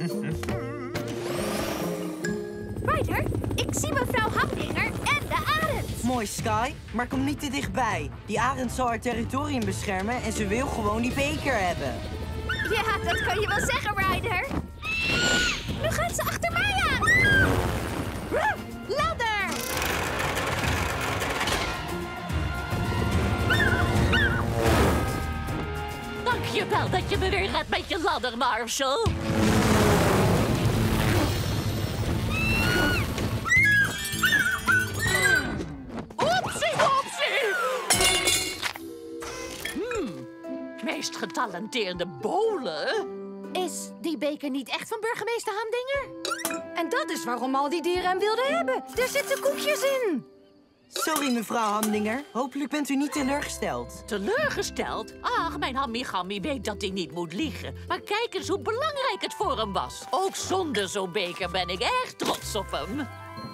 Ryder, ik zie mevrouw Hamdinger en de arend. Mooi, Sky, maar kom niet te dichtbij. Die arend zal haar territorium beschermen en ze wil gewoon die beker hebben. Ja, dat kan je wel zeggen, Ryder. Nu gaat ze achter mij aan. Ladder! Dankjewel dat je me weer redt met je ladder, Marshall. Oepsie, oepsie! Meest getalenteerde bowler. Is die beker niet echt van burgemeester Hamdinger? En dat is waarom al die dieren hem wilden hebben. Er zitten koekjes in. Sorry, mevrouw Hamdinger. Hopelijk bent u niet teleurgesteld. Teleurgesteld? Ach, mijn Hammy weet dat hij niet moet liegen. Maar kijk eens hoe belangrijk het voor hem was. Ook zonder zo'n beker ben ik erg trots op hem.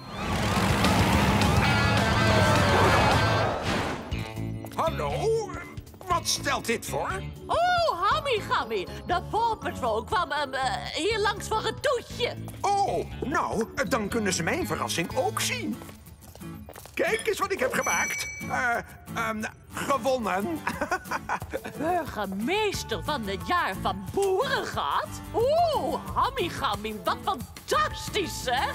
Hallo, wat stelt dit voor? Oh, Hammy, de Paw Patrol kwam hier langs voor een toetje. Oh, nou, dan kunnen ze mijn verrassing ook zien. Kijk eens wat ik heb gemaakt. Gewonnen. Burgemeester van het jaar van Boerengat? Oeh, Hammy, wat fantastisch, zeg.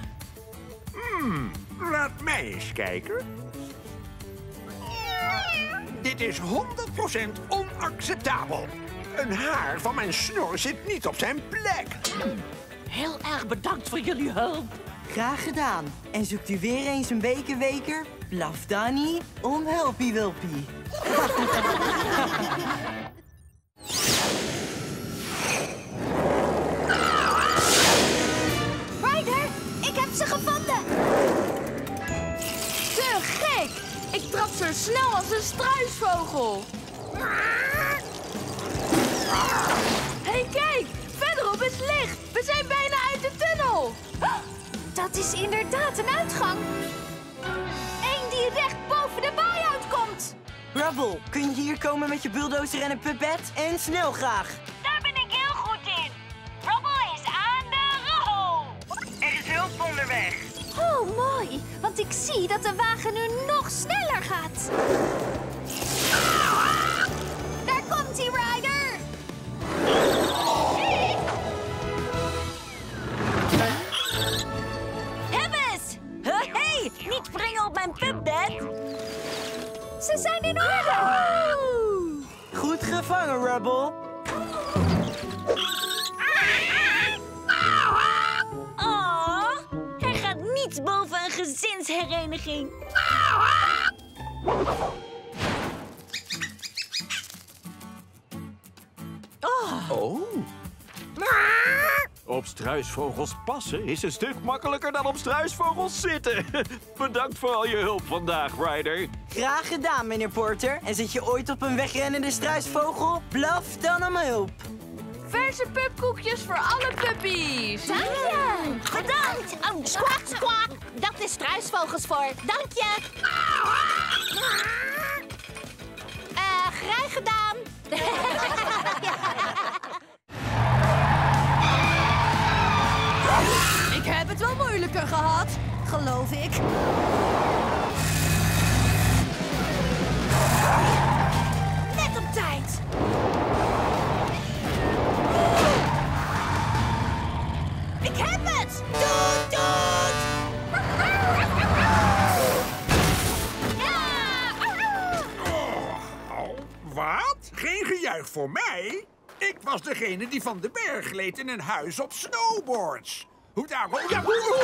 Laat mij eens kijken. Dit is 100% onacceptabel. Een haar van mijn snor zit niet op zijn plek. Heel erg bedankt voor jullie hulp. Graag gedaan. En zoekt u weer eens een bekerweker? Blaf Danny om helpie wilpie. Ryder, ik heb ze gevonden. Te gek! Ik trap zo snel als een struisvogel. Hé, kijk! Verderop is licht. We zijn bijna uit de tunnel. Dat is inderdaad een uitgang. Eén die recht boven de baai uitkomt. Rubble, kun je hier komen met je bulldozer en een puppet? En snel graag. Daar ben ik heel goed in. Rubble is aan de rol. Er is hulp onderweg. Oh, mooi. Want ik zie dat de wagen nu nog sneller gaat. Daar komt hij, Ryder. Hebbes! Hey, niet springen op mijn pupbed. Ze zijn in orde. Goed gevangen, Rubble. Oh, er gaat niets boven een gezinshereniging. Oh. Op struisvogels passen is een stuk makkelijker dan op struisvogels zitten. Bedankt voor al je hulp vandaag, Ryder. Graag gedaan, meneer Porter. En zit je ooit op een wegrennende struisvogel? Blaf dan om hulp. Verse pupkoekjes voor alle puppies. Dank je. Bedankt. Oh, squawk, squawk. Dat is struisvogels voor. Dank je. Graag gedaan. Ik heb het wel moeilijker gehad, geloof ik. Net op tijd. Ik heb het. Doet, doet. Wat? Geen gejuich voor mij? Ik was degene die van de berg gleed in een huis op snowboards. Hoe daar... Ja,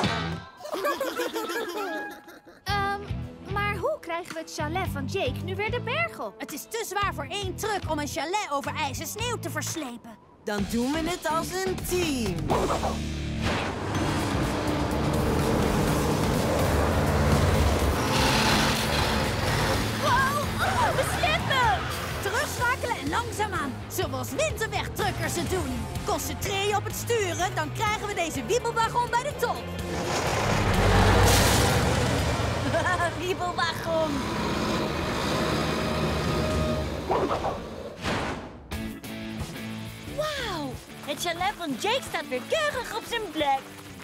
Maar hoe krijgen we het chalet van Jake nu weer de berg op? Het is te zwaar voor één truck om een chalet over ijs en sneeuw te verslepen. Dan doen we het als een team. We slippen! Terugschakelen en langzaamaan, zoals winterwegtruckers het doen. Concentreer je op het sturen, dan krijgen we deze wiebelwagon bij de top. Wiebelwagon. Wauw, Het chalet van Jake staat weer keurig op zijn plek.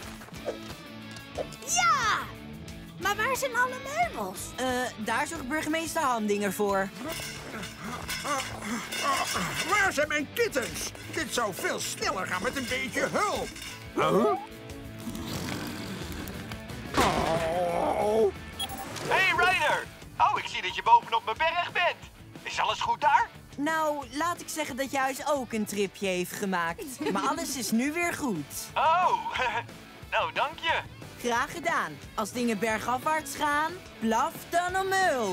Ja! Maar waar zijn alle meubels? Daar zorgt burgemeester Hamdinger voor. Waar zijn mijn kittens? Dit zou veel sneller gaan met een beetje hulp. Oh. Hey Ryder! Oh, ik zie dat je bovenop mijn berg bent. Is alles goed daar? Nou, laat ik zeggen dat je huis ook een tripje heeft gemaakt. Maar alles is nu weer goed. Oh, nou dank je. Graag gedaan. Als dingen bergafwaarts gaan, blaf dan om hulp.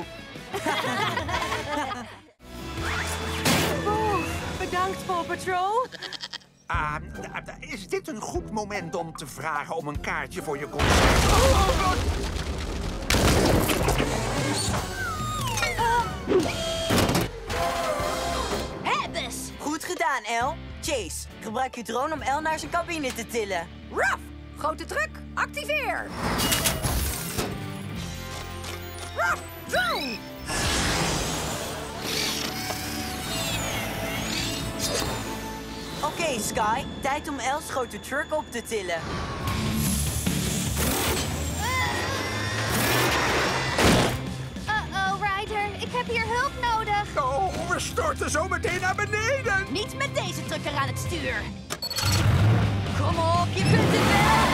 Bedankt, Paw Patrol. Is dit een goed moment om te vragen om een kaartje voor je concert? Hebbes! Goed gedaan, El. Chase, gebruik je drone om El naar zijn cabine te tillen. Ruff! Grote truck, activeer! Ruff, drone! Oké, Sky. Tijd om El's grote truck op te tillen. Uh-oh, Ryder. Ik heb hier hulp nodig. Oh, we storten zo meteen naar beneden. Niet met deze trucker aan het stuur. Kom op, je kunt het wel!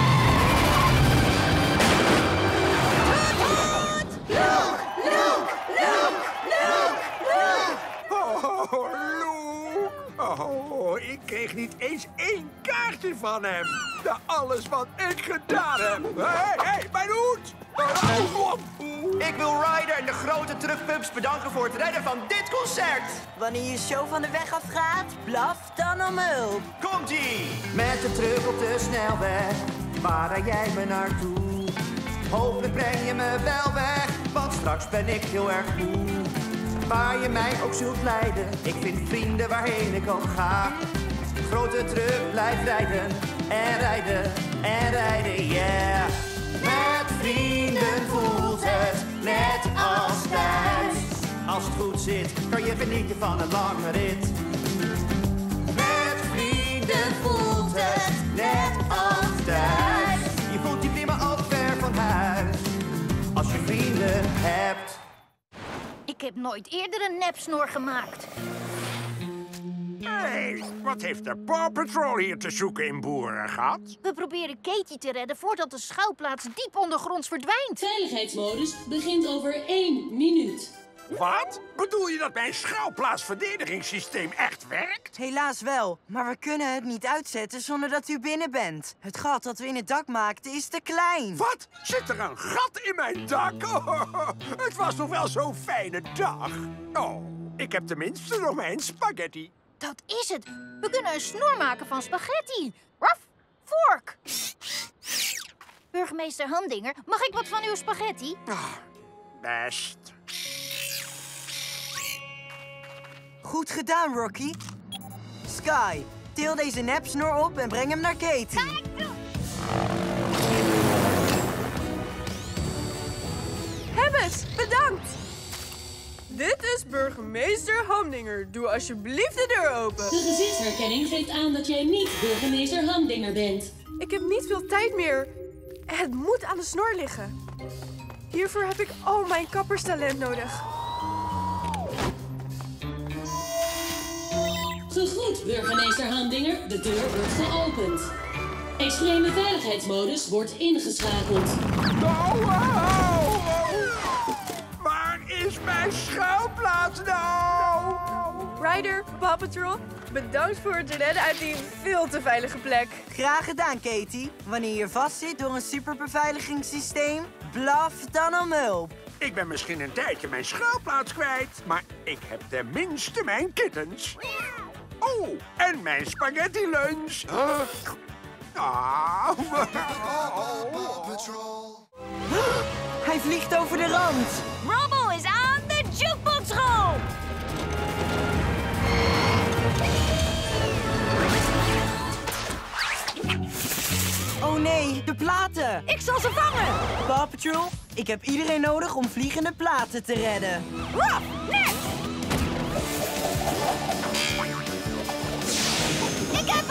Oh, Luke. Oh, ik kreeg niet eens 1 kaartje van hem. Na alles wat ik gedaan heb. Hé, mijn hoed! Ik wil Ryder en de grote truckpubs bedanken voor het redden van dit concert. Wanneer je show van de weg afgaat, blaf dan om hulp. Komt-ie! Met de truck op de snelweg, waar rij jij me naartoe? Hopelijk breng je me wel weg, want straks ben ik heel erg moe. Waar je mij ook zult leiden, ik vind vrienden waarheen ik ook ga. Grote truck blijft rijden en rijden en rijden, yeah. Met vrienden voelt het net als thuis. Als het goed zit, kan je genieten van een lange rit. Met vrienden voelt het net als thuis. Je voelt je prima al ver van huis, als je vrienden hebt. Ik heb nooit eerder een nepsnor gemaakt. Hey, wat heeft de Paw Patrol hier te zoeken in Boerengat? We proberen Katie te redden voordat de schuilplaats diep ondergronds verdwijnt. Veiligheidsmodus begint over 1 minuut. Wat? Bedoel je dat mijn schuilplaatsverdedigingssysteem echt werkt? Helaas wel, maar we kunnen het niet uitzetten zonder dat u binnen bent. Het gat dat we in het dak maakten is te klein. Wat? Zit er een gat in mijn dak? Oh, het was nog wel zo'n fijne dag. Oh, ik heb tenminste nog mijn spaghetti. Dat is het. We kunnen een snor maken van spaghetti. Ruff, vork. Burgemeester Hamdinger, mag ik wat van uw spaghetti? Best. Goed gedaan, Rocky. Sky, til deze nepsnor op en breng hem naar Katie. Hebbes, bedankt! Dit is burgemeester Hamdinger. Doe alsjeblieft de deur open. De gezichtsherkenning geeft aan dat jij niet burgemeester Hamdinger bent. Ik heb niet veel tijd meer. Het moet aan de snor liggen. Hiervoor heb ik al mijn kapperstalent nodig. Gegroet, burgemeester Hamdinger. De deur wordt geopend. Extreme veiligheidsmodus wordt ingeschakeld. Waar is mijn schuilplaats nou? Ryder, Paw Patrol, bedankt voor het redden uit die veel te veilige plek. Graag gedaan, Katie. Wanneer je vastzit door een superbeveiligingssysteem, blaf dan om hulp. Ik ben misschien een tijdje mijn schuilplaats kwijt, maar ik heb tenminste mijn kittens. Oh, en mijn spaghetti lunch. Hij vliegt over de rand. Rubble is aan de jukeboxrol. Oh nee, de platen. Ik zal ze vangen. Paw Patrol, ik heb iedereen nodig om vliegende platen te redden. Ruff, net. Ik heb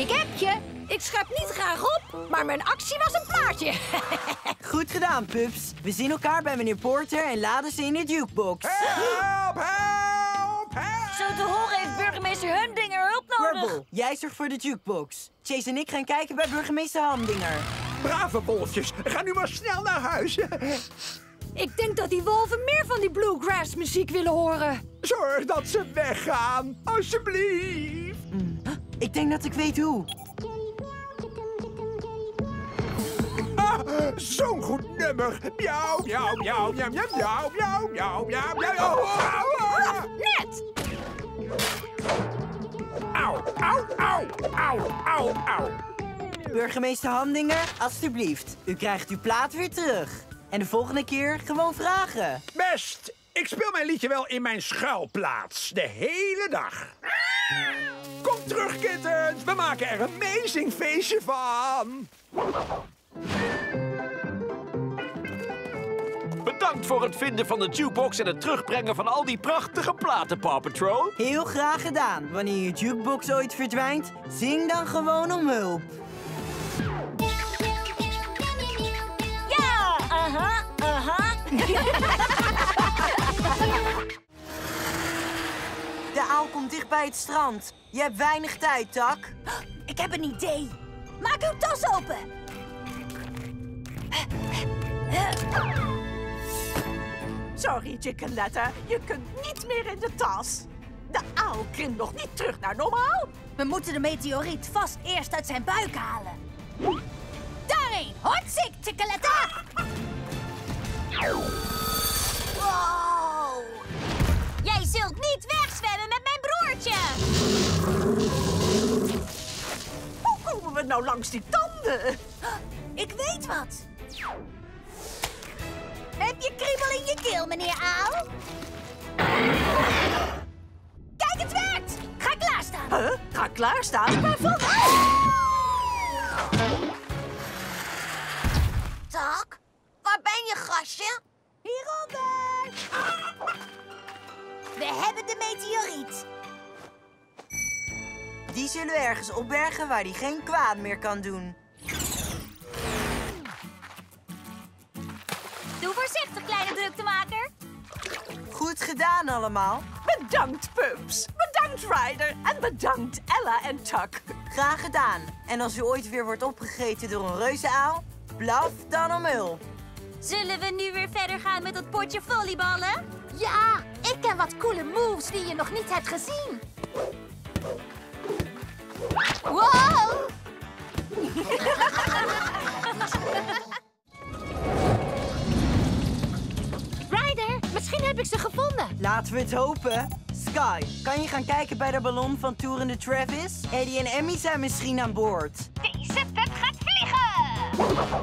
Ik heb je. Ik schep niet graag op, maar mijn actie was een plaatje. Goed gedaan, pups. We zien elkaar bij meneer Porter en laden ze in de jukebox. Help, help, help! Zo te horen heeft burgemeester Humdinger hulp nodig. Rubble, jij zorgt voor de jukebox. Chase en ik gaan kijken bij burgemeester Hamdinger. Brave wolfjes, ga nu maar snel naar huis. Ik denk dat die wolven meer van die bluegrass muziek willen horen. Zorg dat ze weggaan, alsjeblieft. Ik denk dat ik weet hoe. Zo'n goed nummer. Miauw, miauw, miauw, miauw, miauw, miauw, miauw, miauw, miauw. Net! Auw, auw, auw, auw, auw, auw. Burgemeester Hamdinger, alstublieft. U krijgt uw plaat weer terug. En de volgende keer gewoon vragen. Best, ik speel mijn liedje wel in mijn schuilplaats. De hele dag. Kom terug, kittens. We maken er een amazing feestje van. Bedankt voor het vinden van de jukebox en het terugbrengen van al die prachtige platen, Paw Patrol. Heel graag gedaan. Wanneer je jukebox ooit verdwijnt, zing dan gewoon om hulp. Ja, aha, aha. De uil komt dicht bij het strand. Je hebt weinig tijd, Tak. Ik heb een idee. Maak uw tas open. Sorry, Chickenletter. Je kunt niet meer in de tas. De uil krimpt nog niet terug naar normaal. We moeten de meteoriet vast eerst uit zijn buik halen. Daarheen! Hotzik, Chickenletter! Wow! Jij zult niet wegzwemmen met mijn broertje! Hoe komen we nou langs die tanden? Ik weet wat. Heb je kriebel in je keel, meneer Uil? Kijk, het werkt! Ga klaarstaan. Huh? Ga klaarstaan? Waarvoor? Tak, waar ben je, gastje? Hieronder! We hebben de meteoriet. Die zullen we ergens opbergen waar die geen kwaad meer kan doen. Doe voorzichtig, kleine druktemaker. Goed gedaan allemaal. Bedankt, Pups. Bedankt, Ryder. En bedankt, Ella en Tuck. Graag gedaan. En als u ooit weer wordt opgegeten door een reuzenaal, blaf dan om hulp. Zullen we nu weer verder gaan met dat potje volleyballen? Ja, ik ken wat coole moves die je nog niet hebt gezien. Wow! Ryder, misschien heb ik ze gevonden. Laten we het hopen. Sky, kan je gaan kijken bij de ballon van Toerende Travis? Eddie en Emmy zijn misschien aan boord. Deze pup gaat vliegen!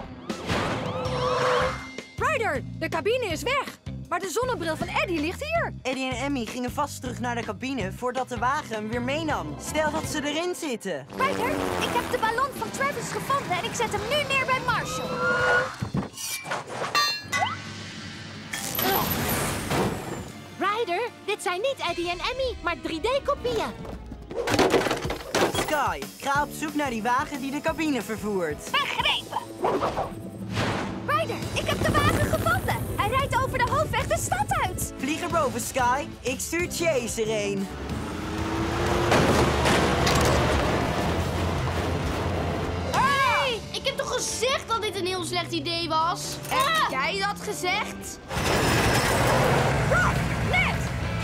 Ryder, de cabine is weg. Maar de zonnebril van Eddie ligt hier. Eddie en Emmy gingen vast terug naar de cabine voordat de wagen hem weer meenam. Stel dat ze erin zitten. Ryder, ik heb de ballon van Travis gevonden en ik zet hem nu neer bij Marshall. Ryder, dit zijn niet Eddie en Emmy, maar 3D-kopieën. Sky, ga op zoek naar die wagen die de cabine vervoert. Begrepen. Ryder, ik heb de wagen gevonden. Hij rijdt over de hoofdweg de stad uit. Vlieg erboven, Sky. Ik stuur Chase erheen. Hey, ik heb toch gezegd dat dit een heel slecht idee was? Heb jij dat gezegd? Net!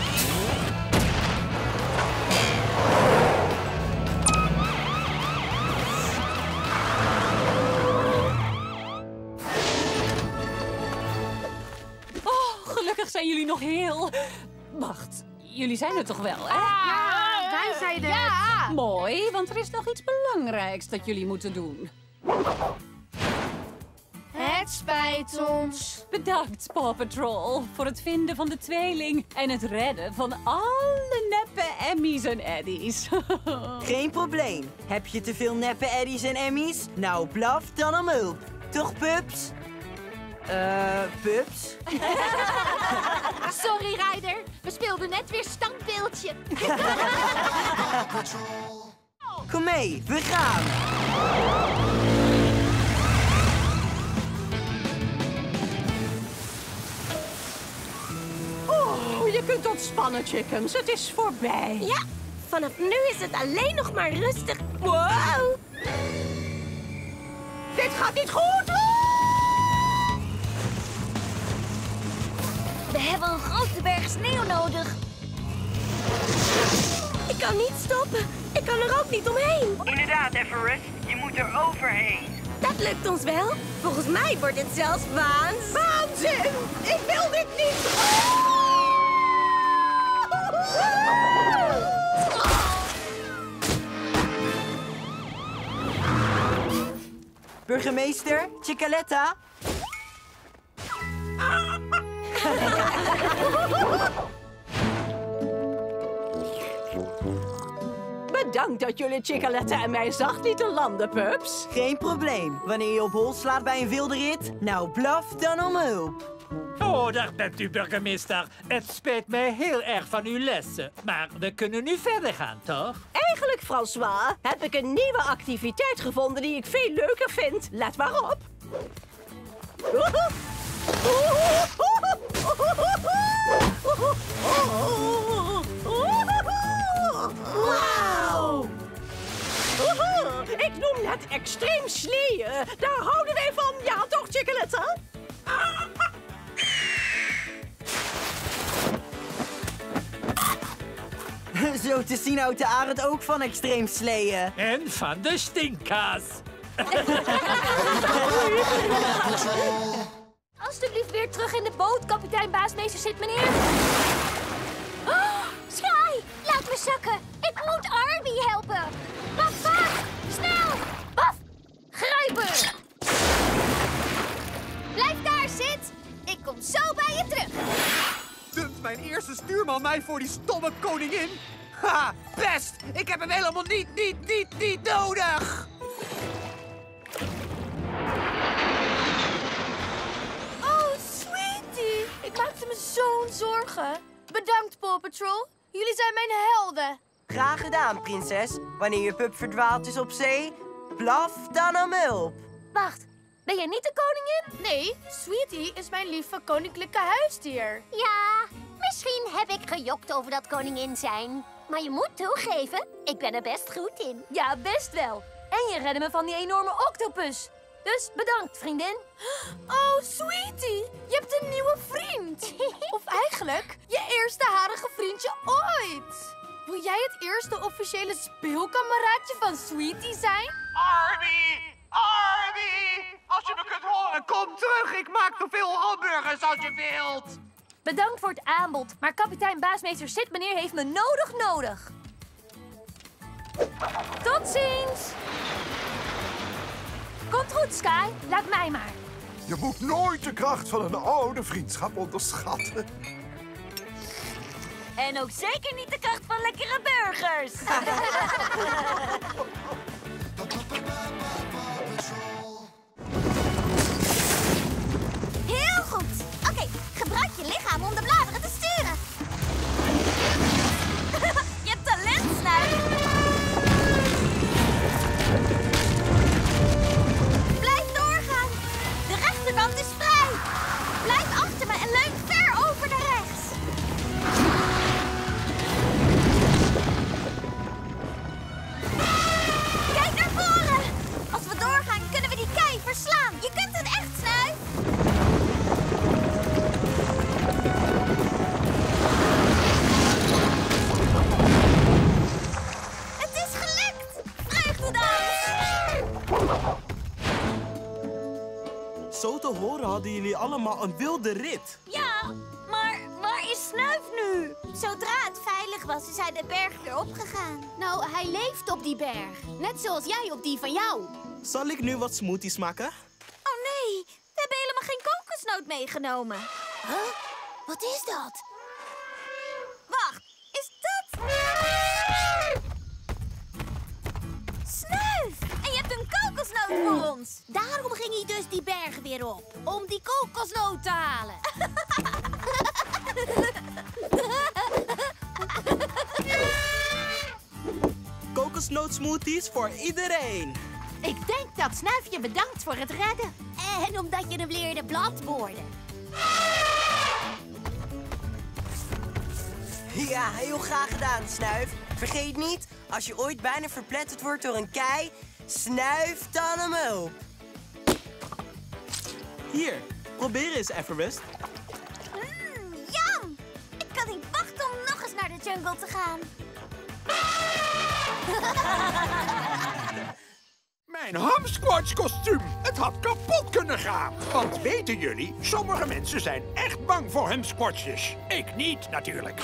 Gelukkig zijn jullie nog heel... Wacht, jullie zijn er toch wel, hè? Ja, wij zeiden ja. Mooi, want er is nog iets belangrijks dat jullie moeten doen. Het spijt ons. Bedankt, Paw Patrol, voor het vinden van de tweeling en het redden van alle neppe Emmys en Eddies. Geen probleem. Heb je te veel neppe Eddies en Emmys? Nou, blaf dan om hulp. Toch, pups? Pups? Sorry, Ryder. We speelden net weer standbeeldje. Kom mee, we gaan! Oh, je kunt ontspannen, chickens. Het is voorbij. Ja, vanaf nu is het alleen nog maar rustig. Wow! Dit gaat niet goed! We hebben een grote berg sneeuw nodig. Ik kan niet stoppen. Ik kan er ook niet omheen. Inderdaad, Everest. Je moet er overheen. Dat lukt ons wel. Volgens mij wordt het zelfs Waanzin! Ik wil dit niet! Burgemeester, Chicaletta. Bedankt dat jullie Chicaletta en mij zacht lieten landen, pups. Geen probleem. Wanneer je op hol slaat bij een wilde rit, nou blaf dan om hulp. Oh, daar bent u, burgemeester. Het spijt mij heel erg van uw lessen. Maar we kunnen nu verder gaan, toch? Eigenlijk, François, heb ik een nieuwe activiteit gevonden die ik veel leuker vind. Let maar op. Wauw! Ik noem het extreem sleeën. Daar houden wij van. Ja, toch, Chicaletta? Zo te zien houdt de arend ook van extreem sleeën. En van de stinkkaas. Alsjeblieft weer terug in de boot, kapitein Baasmeester zit meneer. Oh, Sky, laat me zakken. Ik moet Arby helpen. Baf, vaart, snel. Baf, grijpen. Blijf daar, Sid. Ik kom zo bij je terug. Dumpt mijn eerste stuurman mij voor die stomme koningin? Ha, best! Ik heb hem helemaal niet nodig! Oh, sweetie. Ik maakte me zo'n zorgen. Bedankt, Paw Patrol. Jullie zijn mijn helden. Graag gedaan, prinses. Wanneer je pup verdwaald is op zee, blaf dan om hulp. Wacht, ben jij niet de koningin? Nee, Sweetie is mijn lieve koninklijke huisdier. Ja, misschien heb ik gejokt over dat koningin zijn. Maar je moet toegeven, ik ben er best goed in. Ja, best wel. En je redde me van die enorme octopus. Dus bedankt, vriendin. Oh, Sweetie, je hebt een nieuwe vriend. Of eigenlijk, je eerste harige vriendje ooit. Wil jij het eerste officiële speelkameraadje van Sweetie zijn? Arby! Arby! Als je me kunt horen, kom terug. Ik maak zoveel hamburgers als je wilt. Bedankt voor het aanbod, maar kapitein Baasmeester Sid meneer heeft me nodig. Tot ziens! Komt goed, Sky. Laat mij maar. Je moet nooit de kracht van een oude vriendschap onderschatten. En ook zeker niet de kracht van lekkere burgers. Heel goed. Oké, gebruik je lichaam om de bladeren te sturen. Je hebt talent, Snuif. Blijf doorgaan. De rechterkant is vrij. Blijf achter me en leun ver over naar rechts. Kijk naar voren. Als we doorgaan, kunnen we die kei verslaan. Je kunt het echt, Snuif. Het is gelukt. Vreugdedans. Zo te horen hadden jullie allemaal een wilde rit. Ja, maar waar is Snuif nu? Zodra het veilig was, is hij de berg weer opgegaan. Nou, hij leeft op die berg. Net zoals jij op die van jou. Zal ik nu wat smoothies maken? Oh nee, we hebben helemaal geen kokosnoot meegenomen. Huh? Wat is dat? Wacht, is dat... Snuif! En je hebt een kokosnoot voor ons. Daarom ging hij dus die berg weer op. Om die kokosnoot te halen. kokosnootsmoothies voor iedereen. Ik denk dat Snuif je bedankt voor het redden. En omdat je hem leerde bladborden. Ja, heel graag gedaan, Snuif. Vergeet niet, als je ooit bijna verpletterd wordt door een kei, snuif dan hem op. Hier, probeer eens, Everest. Jam! Ik kan niet wachten om nog eens naar de jungle te gaan. Mijn hamsquatch-kostuum. Het had kapot kunnen gaan. Want weten jullie, sommige mensen zijn echt bang voor hamsquatches. Ik niet, natuurlijk.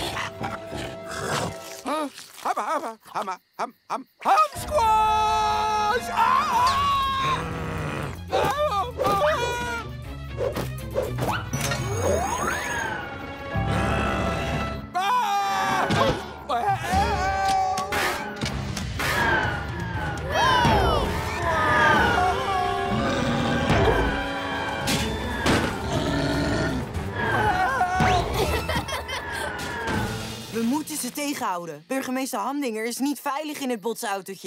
Hamsquatch! We moeten ze tegenhouden. Burgemeester Hamdinger is niet veilig in het botsautootje.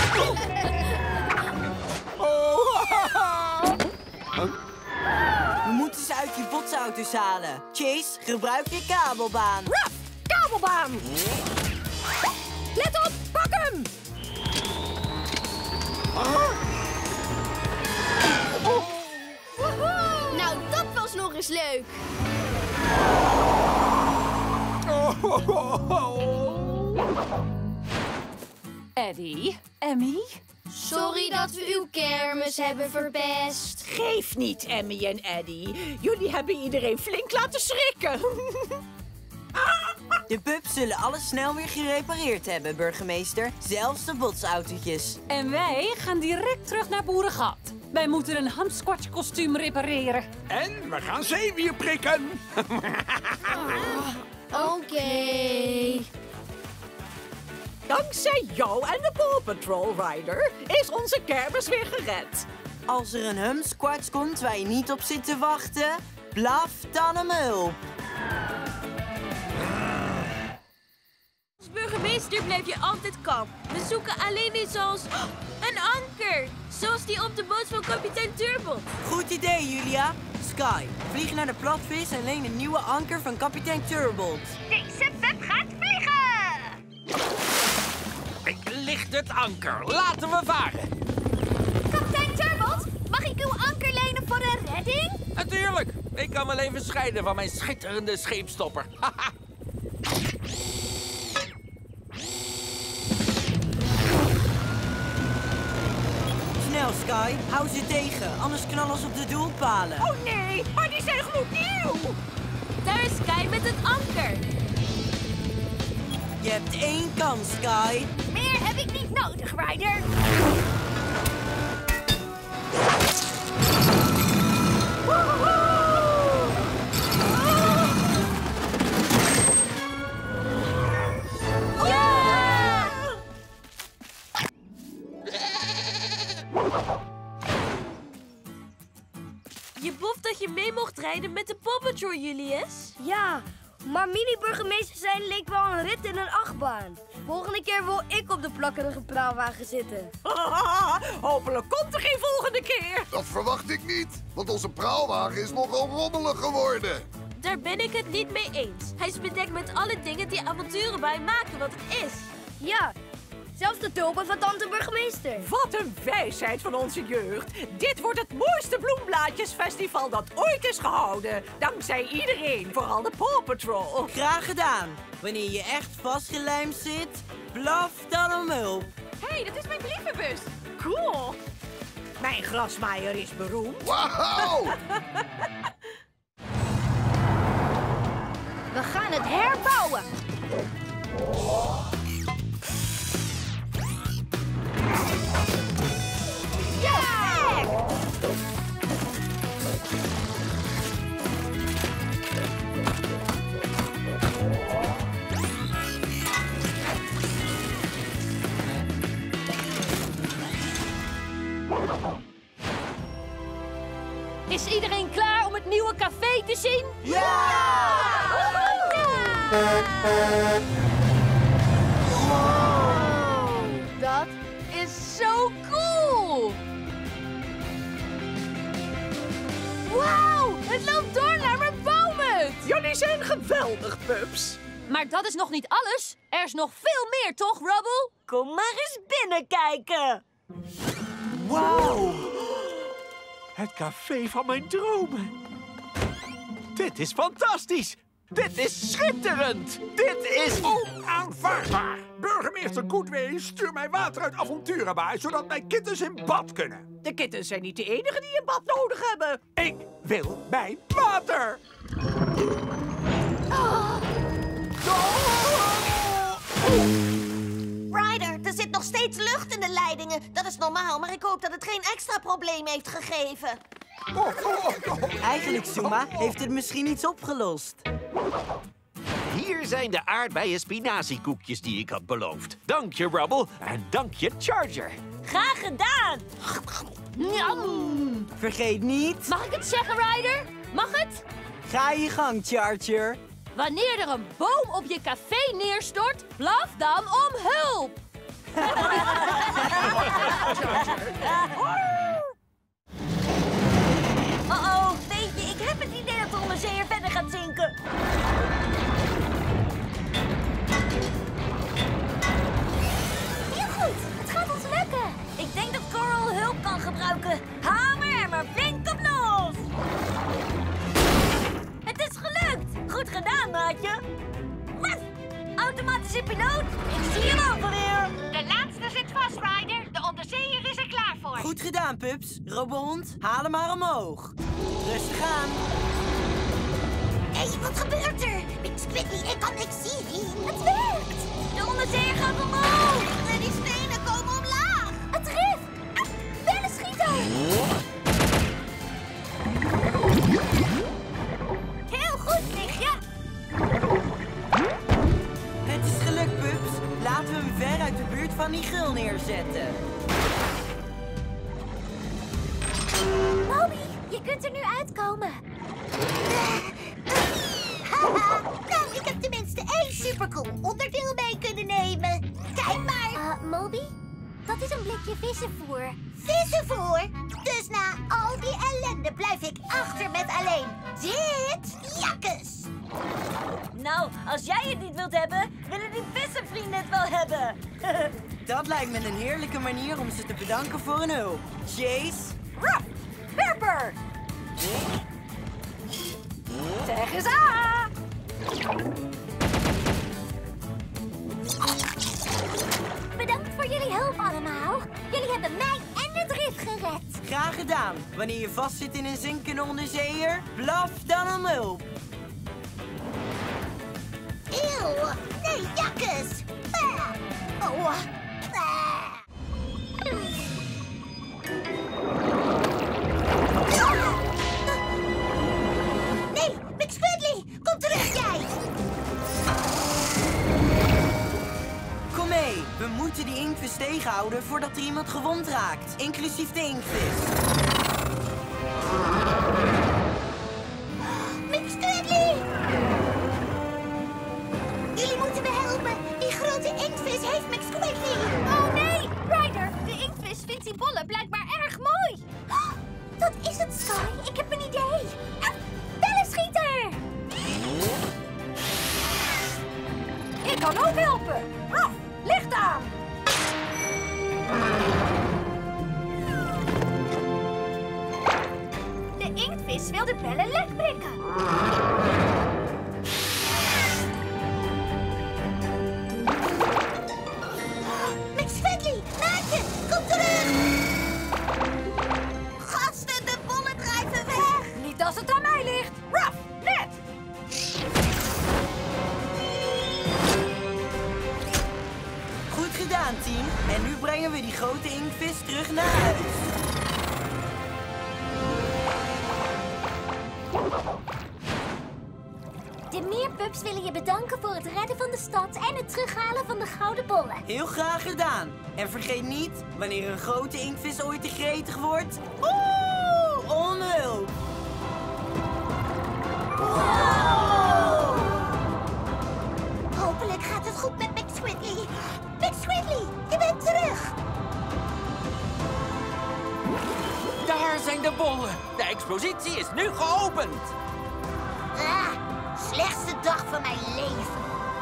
We moeten ze uit die botsauto's halen. Chase, gebruik je kabelbaan. Ruff, kabelbaan! Let op, pak hem! Nou, dat was nog eens leuk. Eddie, Emmy? Sorry dat we uw kermis hebben verpest. Geef niet, Emmy en Eddie. Jullie hebben iedereen flink laten schrikken. De pubs zullen alles snel weer gerepareerd hebben, burgemeester. Zelfs de botsautootjes. En wij gaan direct terug naar Boerengat. Wij moeten een hamsquatch-kostuum repareren. En we gaan zeewier prikken. Oké. Dankzij jou en de Paw Patrol Rider is onze kermis weer gered. Als er een hamsquatch komt waar je niet op zit te wachten, blaf dan hem hulp. Als burgemeester blijf je altijd kalm. We zoeken alleen iets als een anker. Zoals die op de boot van kapitein Turbot. Goed idee, Julia. Sky, vlieg naar de platvis en leen een nieuwe anker van kapitein Turbot. Deze pup gaat vliegen! Ik licht het anker. Laten we varen. Kapitein Turbot, mag ik uw anker lenen voor een redding? Natuurlijk. Ik kan wel even scheiden van mijn schitterende scheepstopper. Snel, Sky. Hou ze tegen, anders knallen ze op de doelpalen. Oh nee, maar die zijn gloednieuw. Daar is Sky met het anker. Je hebt 1 kans, Sky. Meer heb ik niet nodig, Ryder. Je boft dat je mee mocht rijden met de Paw Patrol, Julius. Ja, maar mini-burgemeester zijn leek wel een rit in een achtbaan. Volgende keer wil ik op de plakkerige praalwagen zitten. Hopelijk komt er geen volgende keer. Dat verwacht ik niet, want onze praalwagen is nogal rommelig geworden. Daar ben ik het niet mee eens. Hij is bedekt met alle dingen die avonturen bij maken wat het is. Ja, zelfs de tulpen van tante burgemeester. Wat een wijsheid van onze jeugd. Dit wordt het mooiste bloemblaadjesfestival dat ooit is gehouden. Dankzij iedereen, vooral de Paw Patrol. Graag gedaan. Wanneer je echt vastgelijmd zit, blaf dan om hulp. Hé, dat is mijn brievenbus. Cool. Mijn grasmaaier is beroemd. Wauw! We gaan het herbouwen. Is iedereen klaar om het nieuwe café te zien? Ja! Pups. Maar dat is nog niet alles. Er is nog veel meer, toch, Rubble? Kom maar eens binnenkijken. Wauw. Het café van mijn dromen. Dit is fantastisch. Dit is schitterend. Dit is... Onaanvaardbaar. Burgemeester Goodway, stuur mij water uit Avonturenbaai, zodat mijn kittens in bad kunnen. De kittens zijn niet de enigen die een bad nodig hebben. Ik wil mijn water. Ryder, er zit nog steeds lucht in de leidingen. Dat is normaal, maar ik hoop dat het geen extra probleem heeft gegeven. Eigenlijk, Zuma, heeft het misschien iets opgelost. Hier zijn de aardbeien spinaziekoekjes die ik had beloofd. Dank je, Rubble. En dank je, Charger. Graag gedaan. Njam. Vergeet niet... Mag ik het zeggen, Ryder? Mag het? Ga je gang, Charger. Wanneer er een boom op je café neerstort, blaf dan om hulp. Oh, weet je, ik heb het idee dat de onderzeeër verder gaat zinken. Heel goed, het gaat ons lukken. Ik denk dat Coral hulp kan gebruiken. Hamer en maar flink op los. Het is gelukt. Goed gedaan, maatje. Wat? Automatische piloot? Ik zie hem ook alweer. De laatste zit vast, Ryder. De onderzeeër is er klaar voor. Goed gedaan, Pups. Robohond, haal hem maar omhoog. Rustig aan. Hé, wat gebeurt er? Squidly, ik kan niks zien. Het werkt. De onderzeeër gaat omhoog. En die stenen komen omlaag. Het rif. Bellen schieten. Heel goed, nichtje. Het is gelukt, Pups. Laten we hem ver uit de buurt van die gul neerzetten. Moby, je kunt er nu uitkomen. Haha, nou, ik heb tenminste 1 supercool onderdeel mee kunnen nemen. Kijk maar. Moby, dat is een blikje vissenvoer. Vissenvoer? Dus na al die ellende blijf ik achter met alleen dit jakkes. Nou, als jij het niet wilt hebben, willen die vissenvrienden het wel hebben. Dat lijkt me een heerlijke manier om ze te bedanken voor hun hulp. Chase. Ruff! Pepper! Zeg eens aan! Bedankt voor jullie hulp allemaal. Jullie hebben mij en het rif gered. Graag gedaan. Wanneer je vastzit in een zinkende onderzeeër, blaf dan om hulp. Eeuw, nee, jakkes. Oh. Nee, McSquidly, kom terug jij. Kom mee, we moeten die inktvis tegenhouden voordat er iemand gewond raakt. Inclusief de inktvis. McSquidly! Jullie moeten me helpen. Die grote inktvis heeft McSquidly. Oh nee, Ryder, de inktvis vindt die bollen blijkbaar erg mooi. Dat is het, Sky. Ik heb een idee. Bellenschieter! Ik kan ook helpen. Ruff, licht aan! De inktvis wil de bellen lek prikken. McSquidly, maatje, kom terug! Gasten, de bollen drijven weg! Niet als het aan mij ligt. Ruff, net! Goed gedaan, team. En nu brengen we die grote inktvis terug naar huis. De meerpups willen je bedanken voor het redden van de stad en het terughalen van de gouden bollen. Heel graag gedaan. En vergeet niet, wanneer een grote inktvis ooit te gretig wordt... om hulp. Wow! Hopelijk gaat het goed met McSquidly. McSquidly, je bent terug. Daar zijn de bollen. De expositie is nu geopend. Slechtste dag van mijn leven.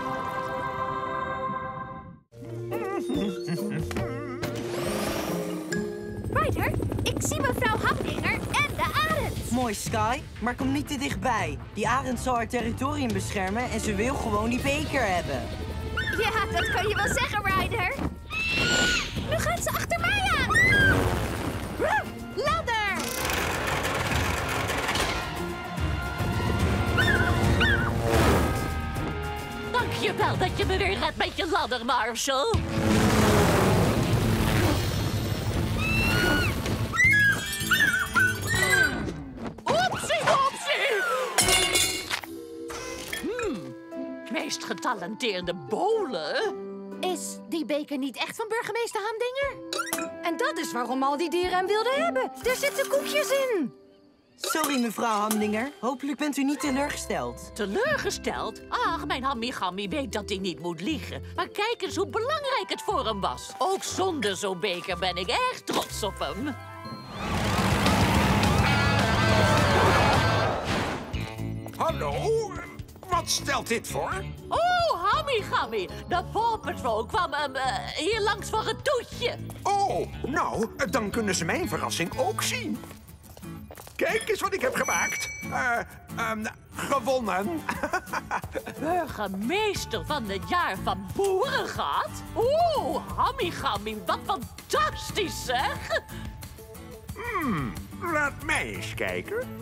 Ryder, ik zie mevrouw Hamdinger en de arend. Mooi, Sky, maar kom niet te dichtbij. Die arend zal haar territorium beschermen en ze wil gewoon die beker hebben. Ja, dat kan je wel zeggen, Ryder. Nu gaat ze achter mij aan. Ladder! Dankjewel dat je me weer redt met je ladder, Marshall. Meest getalenteerde bowler. Is die beker niet echt van burgemeester Hamdinger? En dat is waarom al die dieren hem wilden hebben. Er zitten koekjes in. Sorry, mevrouw Hamdinger. Hopelijk bent u niet teleurgesteld. Teleurgesteld? Ach, mijn Hammy weet dat hij niet moet liegen. Maar kijk eens hoe belangrijk het voor hem was. Ook zonder zo'n beker ben ik erg trots op hem. Hallo? Wat stelt dit voor? Oh, Hammy. De Paw Patrol kwam hier langs voor een toetje. Oh, nou, dan kunnen ze mijn verrassing ook zien. Kijk eens wat ik heb gemaakt. Gewonnen. Burgemeester van het jaar van Boerengat? Oeh, Hammy, wat fantastisch, zeg. Laat mij eens kijken.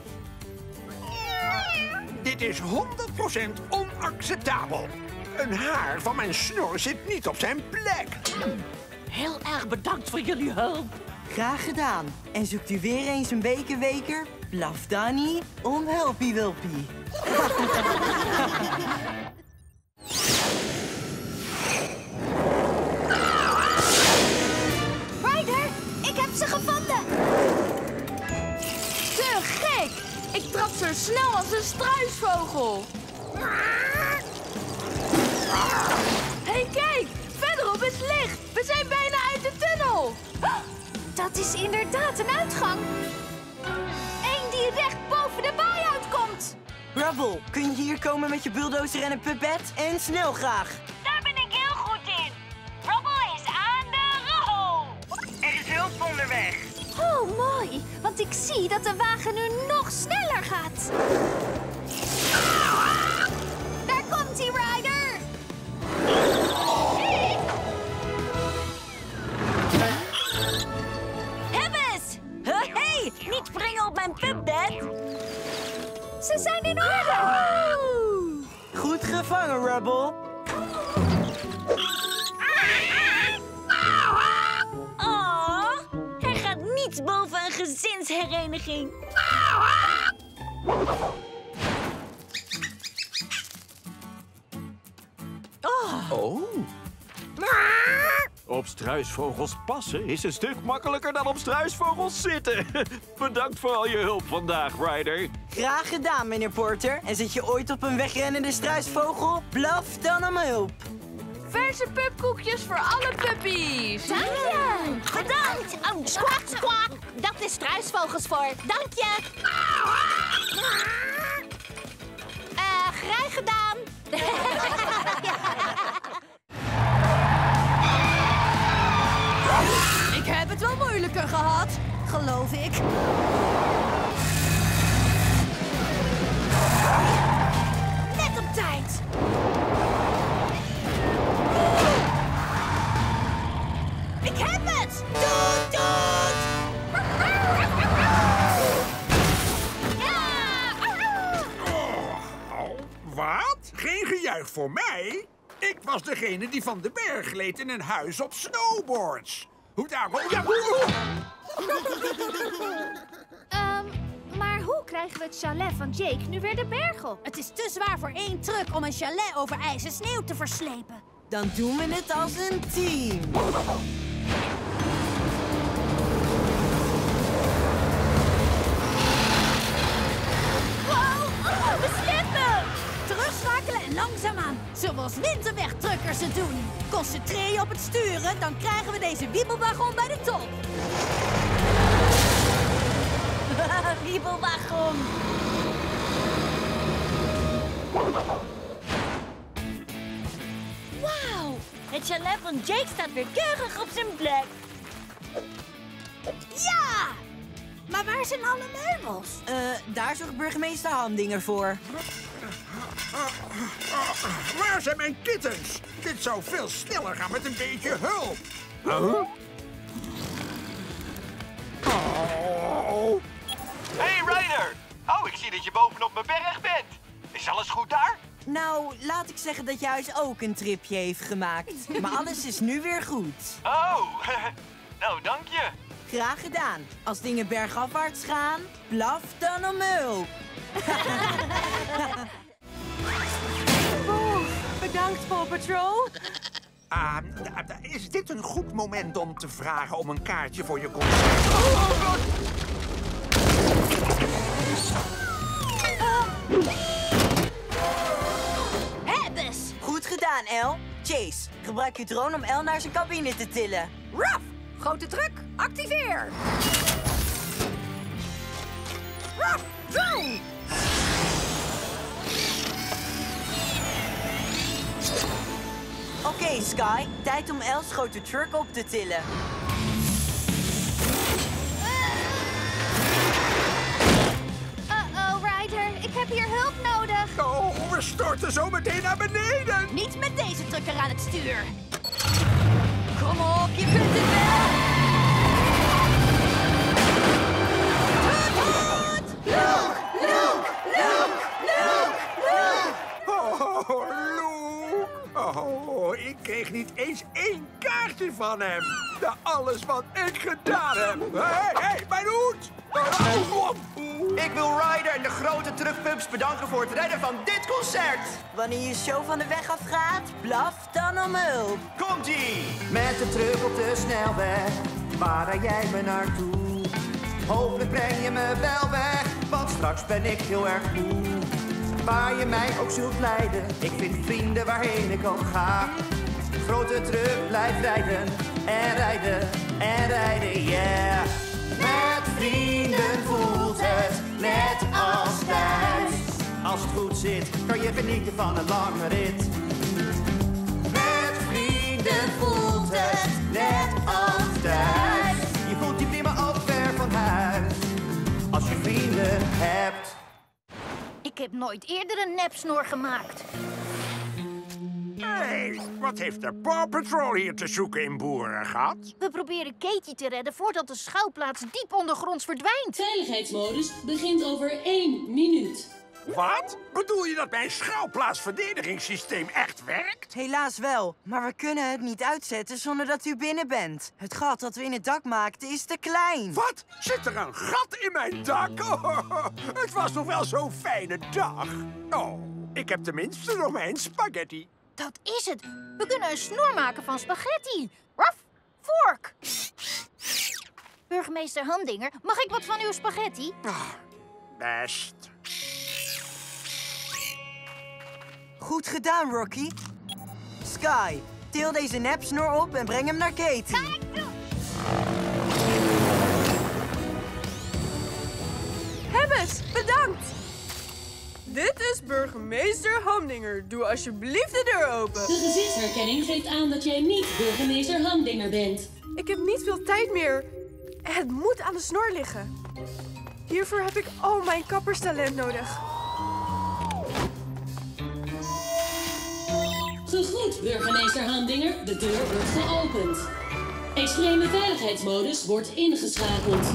Dit is 100% onacceptabel. Een haar van mijn snor zit niet op zijn plek. Heel erg bedankt voor jullie hulp. Graag gedaan. En zoekt u weer eens een bekerweker? Blaf Danny om helpie wilpie. Ryder, ik heb ze gevonden. Te gek! Ik trap zo snel als een struisvogel. Hé, kijk! Verderop is licht. We zijn bijna uit de tunnel. Dat is inderdaad een uitgang. Eén die recht boven de baai uitkomt. Rubble, kun je hier komen met je bulldozer en een puppet? En snel graag. Daar ben ik heel goed in. Rubble is aan de rol. Er is hulp onderweg. Oh, mooi. Want ik zie dat de wagen nu nog sneller gaat. Daar komt hij, Ryder. Hebbes! Hey, niet springen op mijn pupbed. Ze zijn in orde. Goed gevangen, Rubble. Oh, er gaat niets boven een gezinshereniging. Oh. Op struisvogels passen is een stuk makkelijker dan op struisvogels zitten. Bedankt voor al je hulp vandaag, Ryder. Graag gedaan, meneer Porter. En zit je ooit op een wegrennende struisvogel? Blaf dan om hulp. Verse pupkoekjes voor alle puppies. Dank je. Bedankt. Oh, squawk, squawk. Dat is struisvogels voor. Dank je. Graag gedaan. Ik heb het wel moeilijker gehad, geloof ik. Net op tijd. Ik heb het! Doet, doet! Wat? Geen gejuich voor mij? Ik was degene die van de berg gleed in een huis op snowboards. Hoe daarom? Ja, Maar hoe krijgen we het chalet van Jake nu weer de berg op? Het is te zwaar voor één truck om een chalet over ijs en sneeuw te verslepen. Dan doen we het als een team. We slippen! Terugschakelen en langzaamaan. Zoals winterwegtruckers het doen. Concentreer je op het sturen, dan krijgen we deze wiebelwagon bij de top. Wiebelwagon. Het chalet van Jake staat weer keurig op zijn plek. Ja! Maar waar zijn alle meubels? Daar zorgt burgemeester Hamdinger voor. Waar zijn mijn kittens? Dit zou veel sneller gaan met een beetje hulp. Oh. Hey Ryder! Oh, ik zie dat je bovenop mijn berg bent. Is alles goed daar? Nou, laat ik zeggen dat Juist ook een tripje heeft gemaakt. Maar alles is nu weer goed. Oh, nou dank je. Graag gedaan. Als dingen bergafwaarts gaan, blaf dan om hulp. Bedankt, Paw Patrol. Is dit een goed moment om te vragen om een kaartje voor je concert? Hebbes! Goed gedaan, El. Chase, gebruik je drone om El naar zijn cabine te tillen. Ruff! Grote truck, activeer! Ruff, drone! Oké, Sky. Tijd om El's grote truck op te tillen. Uh-oh, Ryder. Ik heb hier hulp nodig. Oh, we storten zo meteen naar beneden. Niet met deze trucker aan het stuur. Kom op, je kunt het wel! Luke! Oh, Luke! Oh, ik kreeg niet eens 1 kaartje van hem. Na alles wat ik gedaan heb. Hé, mijn hoed! Ik wil Ryder en de grote truckpubs bedanken voor het redden van dit concert. Wanneer je show van de weg afgaat, blaf dan om hulp. Komt-ie! Met de truck op de snelweg, waar rij jij me naartoe? Hopelijk breng je me wel weg, want straks ben ik heel erg moe. Waar je mij ook zult leiden, ik vind vrienden waarheen ik ook ga. Grote truck blijft rijden en rijden en rijden, yeah. Met vrienden voelt het net als thuis. Als het goed zit, kan je genieten van een lange rit. Met vrienden voelt het net als thuis. Je voelt je prima ook ver van huis, als je vrienden hebt. Ik heb nooit eerder een nepsnor gemaakt. Hey, wat heeft de Paw Patrol hier te zoeken in Boerengat? We proberen Katie te redden voordat de schuilplaats diep ondergronds verdwijnt. Veiligheidsmodus begint over 1 minuut. Wat? Bedoel je dat mijn schuilplaatsverdedigingssysteem echt werkt? Helaas wel, maar we kunnen het niet uitzetten zonder dat u binnen bent. Het gat dat we in het dak maakten is te klein. Wat? Zit er een gat in mijn dak? Oh, het was nog wel zo'n fijne dag. Oh, ik heb tenminste nog mijn spaghetti. Dat is het. We kunnen een snor maken van spaghetti. Ruff, vork. Burgemeester Hamdinger, mag ik wat van uw spaghetti? Best. Goed gedaan, Rocky. Sky, til deze nepsnor op en breng hem naar Katie. Hebbes, bedankt! Dit is burgemeester Hamdinger. Doe alsjeblieft de deur open. De gezichtsherkenning geeft aan dat jij niet burgemeester Hamdinger bent. Ik heb niet veel tijd meer. Het moet aan de snor liggen. Hiervoor heb ik al mijn kapperstalent nodig. Gegroet, burgemeester Hamdinger. De deur wordt geopend. Extreme veiligheidsmodus wordt ingeschakeld.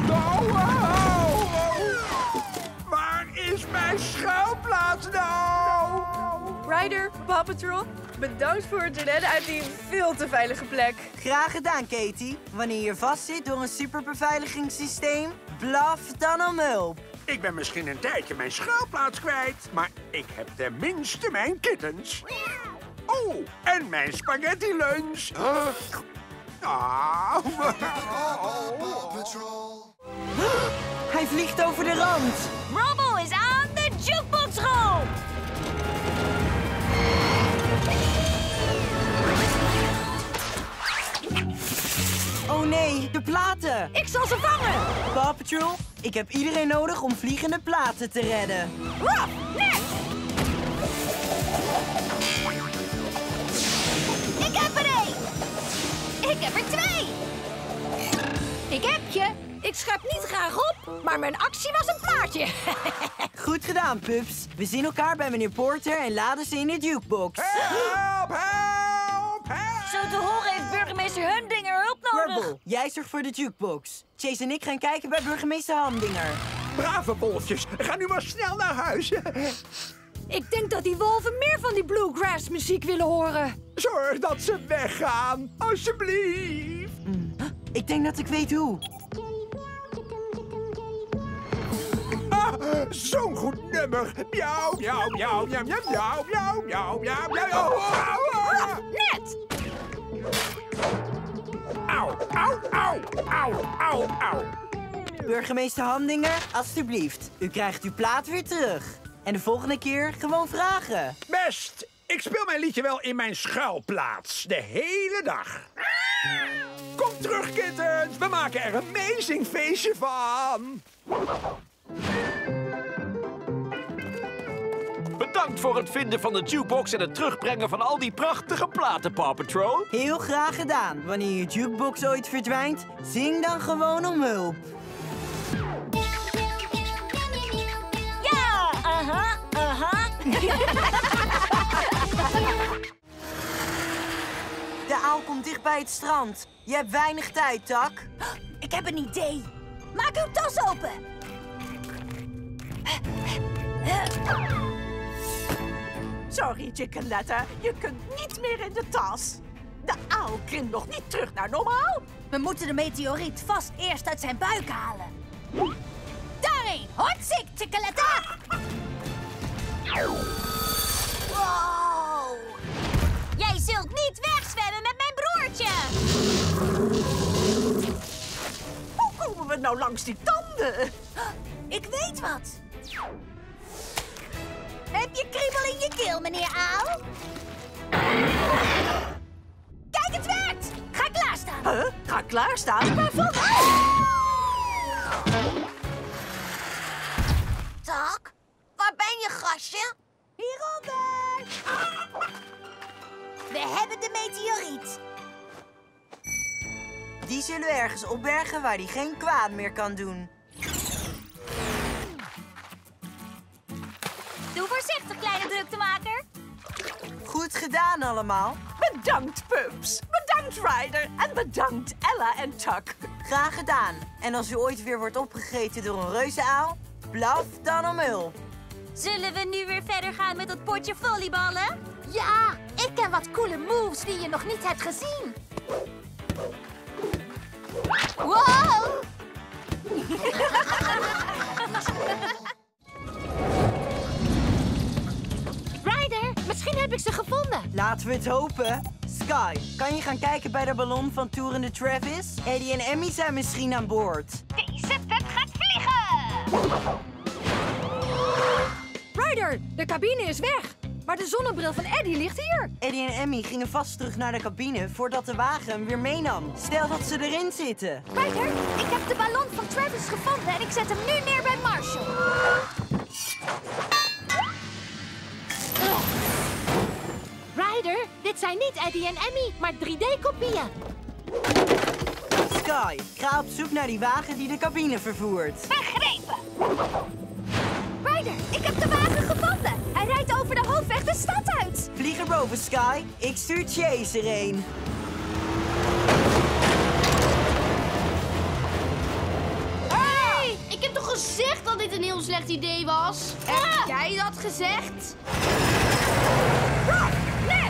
Waar is mijn schuilplaats nou? Ryder, Paw Patrol, bedankt voor het redden uit die veel te veilige plek. Graag gedaan, Katie. Wanneer je vastzit door een superbeveiligingssysteem, blaf dan om hulp. Ik ben misschien een tijdje mijn schuilplaats kwijt, maar ik heb tenminste mijn kittens. Oh, en mijn spaghetti lunch. Hij vliegt over de rand. Rubble is aan de jukebox-rol! Oh nee, de platen. Ik zal ze vangen. Paw Patrol, ik heb iedereen nodig om vliegende platen te redden. Ruff, net! Ik heb heb er 2. Ik heb je. Ik schep niet graag op, maar mijn actie was een plaatje. Goed gedaan, pups. We zien elkaar bij meneer Porter en laden ze in de jukebox. Help, help, help! Zo te horen heeft burgemeester Humdinger hulp nodig. Rubble, jij zorgt voor de jukebox. Chase en ik gaan kijken bij burgemeester Hamdinger. Brave wolfjes, ga nu maar snel naar huis. Ik denk dat die wolven meer van die bluegrass muziek willen horen. Zorg dat ze weggaan, alsjeblieft. Ik denk dat ik weet hoe. Zo'n goed nummer. Miauw, miauw, miauw, miauw, miauw, miauw, miauw, miauw, miauw. Net! Auw, auw, auw, auw, auw, auw. Burgemeester Hamdinger, alstublieft. U krijgt uw plaat weer terug. En de volgende keer gewoon vragen. Best, ik speel mijn liedje wel in mijn schuilplaats. De hele dag. Kom terug, kittens. We maken er een amazing feestje van. Bedankt voor het vinden van de jukebox en het terugbrengen van al die prachtige platen, Paw Patrol. Heel graag gedaan. Wanneer je jukebox ooit verdwijnt, zing dan gewoon om hulp. Ja, aha, aha. De aal komt dicht bij het strand. Je hebt weinig tijd, Tak. Ik heb een idee. Maak uw tas open. Sorry, Chickenletter. Je kunt niet meer in de tas. De aal krimpt nog niet terug naar normaal. We moeten de meteoriet vast eerst uit zijn buik halen. Daarheen! Hotzik, Chickenletter! Wow! Jij zult niet wegzwemmen met mijn broertje! Hoe komen we nou langs die tanden? Ik weet wat. Heb je kriebel in je keel, meneer Aal? Kijk, het werkt! Ga klaarstaan. Huh? Ga klaarstaan? Waarvan? Tak, waar ben je, gastje? Hieronder! We hebben de meteoriet. Die zullen we ergens opbergen waar hij geen kwaad meer kan doen. Doe voorzichtig, kleine druktemaker. Goed gedaan allemaal. Bedankt, Pups. Bedankt, Ryder. En bedankt, Ella en Tuck. Graag gedaan. En als u ooit weer wordt opgegeten door een reuzenaal, blaf dan om hulp. Zullen we nu weer verder gaan met dat potje volleyballen? Ja, ik ken wat coole moves die je nog niet hebt gezien. Wow! Ryder, misschien heb ik ze gevonden. Laten we het hopen. Sky, kan je gaan kijken bij de ballon van Toerende Travis? Eddie en Emmy zijn misschien aan boord. Deze pup gaat vliegen! Ryder, de cabine is weg. Maar de zonnebril van Eddie ligt hier. Eddie en Emmy gingen vast terug naar de cabine voordat de wagen hem weer meenam. Stel dat ze erin zitten. Ryder, ik heb de ballon van Travis gevonden en ik zet hem nu neer bij Marshall. Ryder, dit zijn niet Eddie en Emmy, maar 3D-kopieën. Sky, ga op zoek naar die wagen die de cabine vervoert. Begrepen! Ryder, ik heb de wagen gevonden. Hij rijdt over de hoofdweg de stad uit. Vlieg erboven, Sky. Ik stuur Chase erheen. Hey! Ik heb toch gezegd dat dit een heel slecht idee was? Heb jij dat gezegd? Net!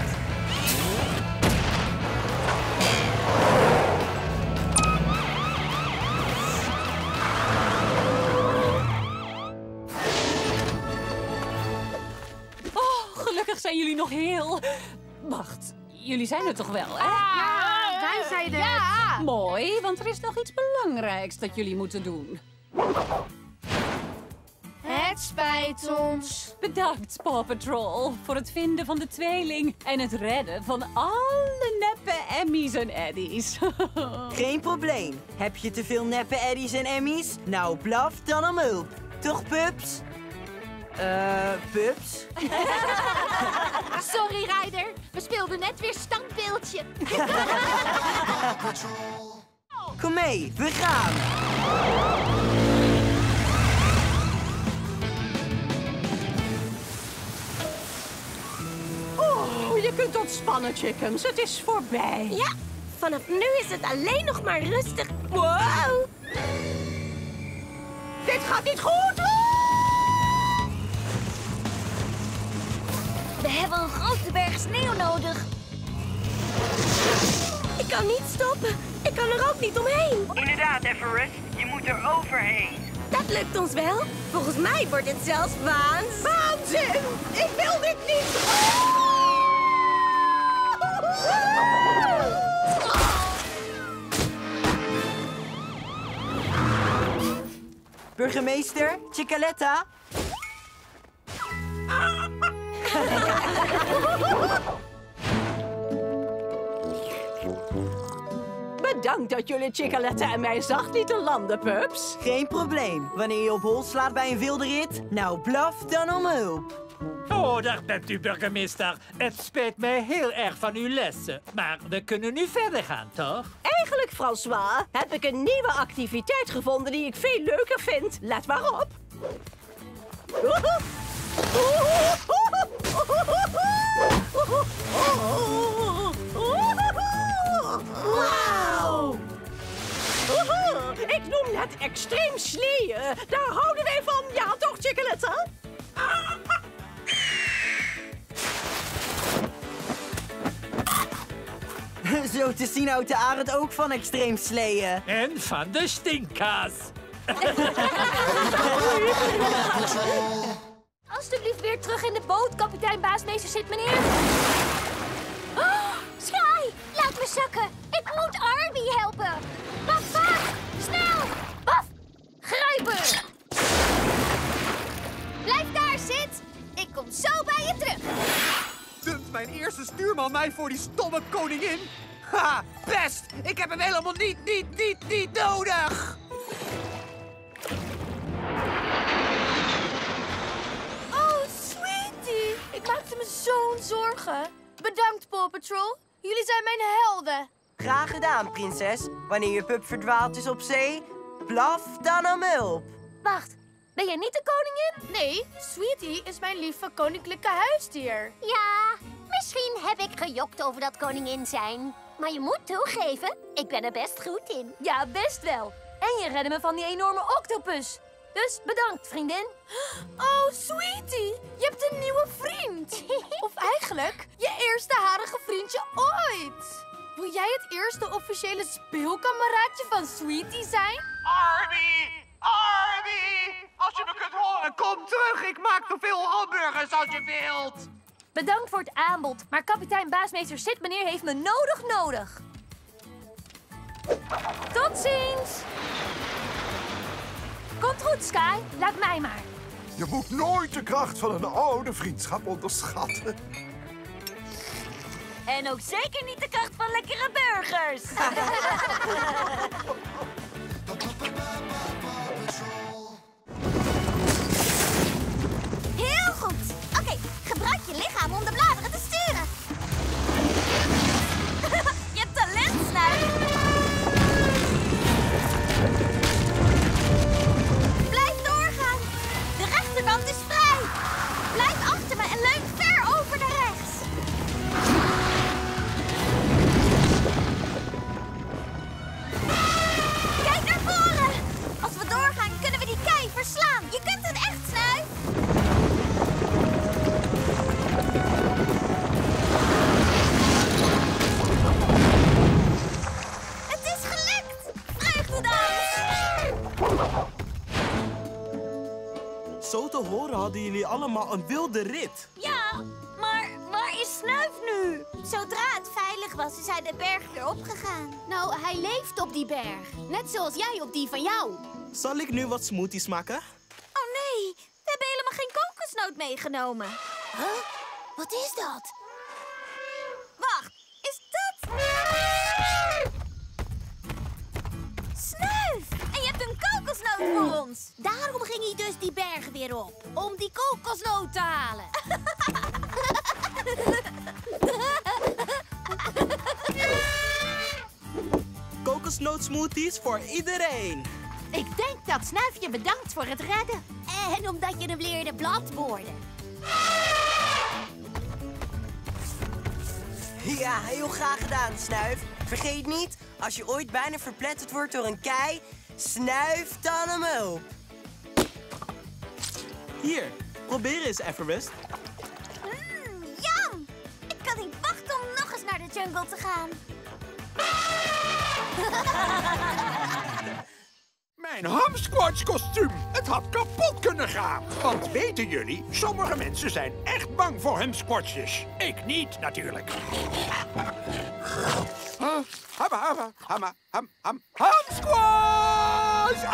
Gelukkig zijn jullie nog heel... Wacht, jullie zijn er toch wel, hè? Ja, wij zeiden ja. Mooi, want er is nog iets belangrijks dat jullie moeten doen. Het spijt ons. Bedankt, Paw Patrol, voor het vinden van de tweeling en het redden van alle neppe Emmys en Eddies. Geen probleem. Heb je te veel neppe Eddies en Emmys? Nou, blaf dan om hulp. Toch, pups? Pups? Sorry, Ryder. We speelden net weer standbeeldje. Kom mee, we gaan! Oh, je kunt ontspannen, chickens. Het is voorbij. Ja, vanaf nu is het alleen nog maar rustig. Wow! Dit gaat niet goed! We hebben een grote berg sneeuw nodig. Ik kan niet stoppen. Ik kan er ook niet omheen. Inderdaad, Everest. Je moet er overheen. Dat lukt ons wel. Volgens mij wordt het zelfs waanzin. Ik wil dit niet. Burgemeester, Chicaletta. Bedankt dat jullie Chicaletta en mij zacht lieten landen, pups. Geen probleem. Wanneer je op hol slaat bij een wilde rit, nou blaf dan om hulp. Oh, daar bent u, burgemeester. Het spijt mij heel erg van uw lessen. Maar we kunnen nu verder gaan, toch? Eigenlijk, François, heb ik een nieuwe activiteit gevonden die ik veel leuker vind. Let maar op. Wauw! Ik noem het extreem sleeën. Daar houden wij van. Ja, toch, Chicaletta? Zo te zien houdt de arend ook van extreem sleeën. En van de stinkkaas. Alsjeblieft weer terug in de boot, kapitein Baasmeester zit meneer. Oh, Sky, laat me zakken. Ik moet Arby helpen. Baf, baf, snel. Baf, grijpen. Blijf daar, Sid. Ik kom zo bij je terug. Dumpt mijn eerste stuurman mij voor die stomme koningin? Ha, best! Ik heb hem helemaal niet nodig! Oh, sweetie. Ik maakte me zo'n zorgen. Bedankt, Paw Patrol. Jullie zijn mijn helden. Graag gedaan, prinses. Wanneer je pup verdwaald is op zee, blaf dan om hulp. Wacht, ben jij niet de koningin? Nee, Sweetie is mijn lieve koninklijke huisdier. Ja, misschien heb ik gejokt over dat koningin zijn. Maar je moet toegeven, ik ben er best goed in. Ja, best wel. En je redde me van die enorme octopus. Dus bedankt, vriendin. Oh, Sweetie, je hebt een nieuwe vriend. Of eigenlijk, je eerste harige vriendje ooit. Wil jij het eerste officiële speelkameraadje van Sweetie zijn? Arby! Arby! Als je me kunt horen, kom terug! Ik maak zoveel hamburgers als je wilt! Bedankt voor het aanbod, maar kapitein Baasmeester Sid meneer heeft me nodig. Tot ziens! Komt goed, Sky. Laat mij maar. Je moet nooit de kracht van een oude vriendschap onderschatten. En ook zeker niet de kracht van lekkere burgers. Heel goed. Oké, gebruik je lichaam om de bladeren te sturen. Je hebt talent, Snuif. Blijf doorgaan. De rechterkant is vrij. Blijf achter me en leun ver over naar rechts. Kijk naar voren. Als we doorgaan, kunnen we die kei verslaan. Je kunt het echt, Snuif. Het is gelukt. Vreugdedans. Zo te horen hadden jullie allemaal een wilde rit. Ja, maar waar is Snuif nu? Zodra het veilig was, is hij de berg weer opgegaan. Nou, hij leeft op die berg. Net zoals jij op die van jou. Zal ik nu wat smoothies maken? Oh nee, we hebben helemaal geen kokosnoot meegenomen. Huh? Wat is dat? Wacht, is dat... Snuif! En je hebt een kokosnoot voor ons. Daarom ging hij dus die berg weer op. Om die kokosnoot te halen. kokosnootsmoothies voor iedereen. Ik denk dat Snuif je bedankt voor het redden. En omdat je hem leerde bladborden. Ja, heel graag gedaan, Snuif. Vergeet niet, als je ooit bijna verpletterd wordt door een kei, snuif dan hem op. Hier, probeer eens, Everest. Jam! Ik kan niet wachten om nog eens naar de jungle te gaan. Mijn hamsquatch-kostuum. Het had kapot kunnen gaan. Want weten jullie, sommige mensen zijn echt bang voor hamsquatches. Ik niet, natuurlijk. Hamsquatch!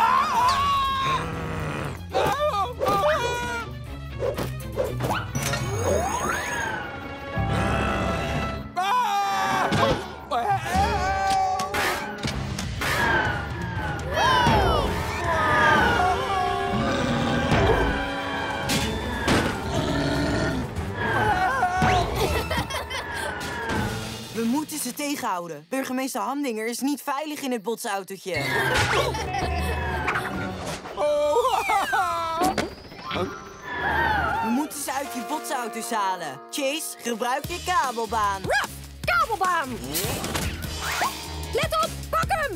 We moeten ze tegenhouden. Burgemeester Hamdinger is niet veilig in het botsautootje. We moeten ze uit je botsauto's halen. Chase, gebruik je kabelbaan. Ruff, kabelbaan! Let op, pak hem!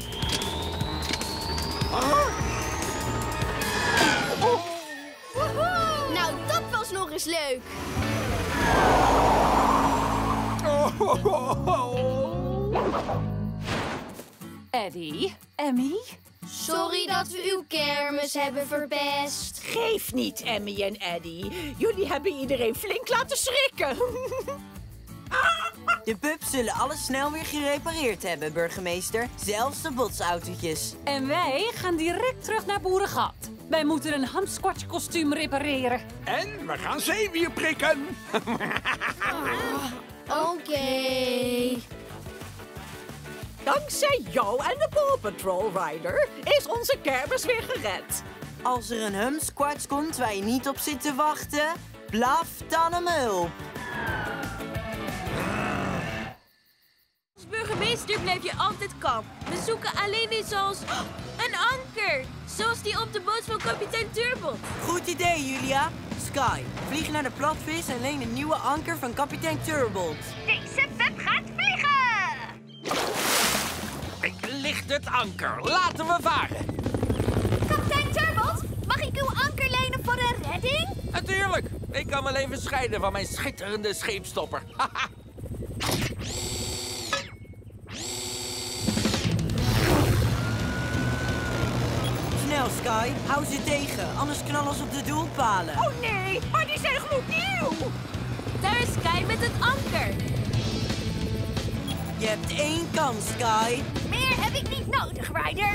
Nou, dat was nog eens leuk. Eddie, Emmy? Sorry dat we uw kermis hebben verpest. Geef niet, Emmy en Eddie. Jullie hebben iedereen flink laten schrikken. De pups zullen alles snel weer gerepareerd hebben, burgemeester. Zelfs de botsautootjes. En wij gaan direct terug naar Boerengat. Wij moeten een hamsquatch-kostuum repareren. En we gaan zeewier prikken. Oké. Dankzij jou en de Paw Patrol Rider is onze kermis weer gered. Als er een hamsquatch komt waar je niet op zit te wachten, blaf dan hem hulp. Als burgemeester blijf je altijd kalm. We zoeken alleen iets als een anker. Zoals die op de boot van kapitein Turbot. Goed idee, Julia. Sky, vlieg naar de platvis en leen een nieuwe anker van kapitein Turbot. Deze pup gaat vliegen! Ik licht het anker. Laten we varen. Kapitein Turbot, mag ik uw anker lenen voor een redding? Natuurlijk. Ik kan wel even scheiden van mijn schitterende scheepstopper. Snel, Sky. Hou ze tegen, anders knallen ze op de doelpalen. Oh nee, maar die zijn gloednieuw. Daar is Sky met het anker. Je hebt 1 kans, Sky. Meer heb ik niet nodig, Ryder.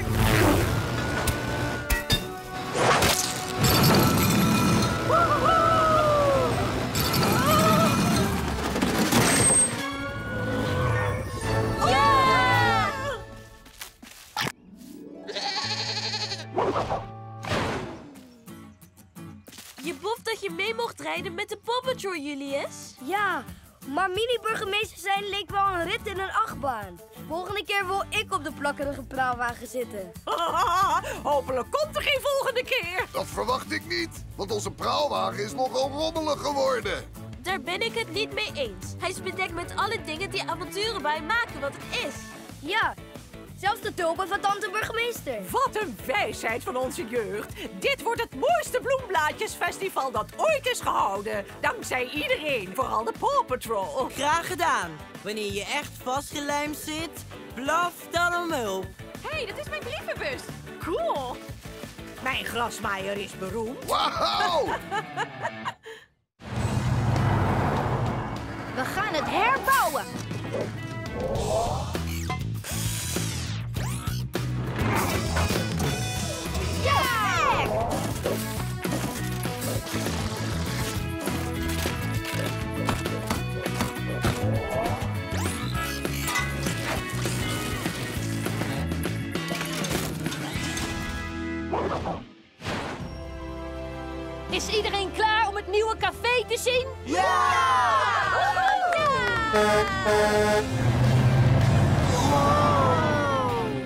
Je boft dat je mee mocht rijden met de Paw Patrol, Julius. Ja, maar mini-burgemeester zijn leek wel een rit in een achtbaan. Volgende keer wil ik op de plakkerige praalwagen zitten. Hopelijk komt er geen volgende keer. Dat verwacht ik niet, want onze praalwagen is nogal rommelig geworden. Daar ben ik het niet mee eens. Hij is bedekt met alle dingen die avonturen bij maken wat het is. Ja, zelfs de tulpen van tante burgemeester. Wat een wijsheid van onze jeugd. Dit wordt het mooiste bloemblaadjesfestival dat ooit is gehouden. Dankzij iedereen, vooral de Paw Patrol. Graag gedaan. Wanneer je echt vastgelijmd zit, blaf dan om hulp. Hé, dat is mijn brievenbus. Cool. Mijn grasmaaier is beroemd. Wauw! We gaan het herbouwen. Is iedereen klaar om het nieuwe café te zien? Ja! Ja!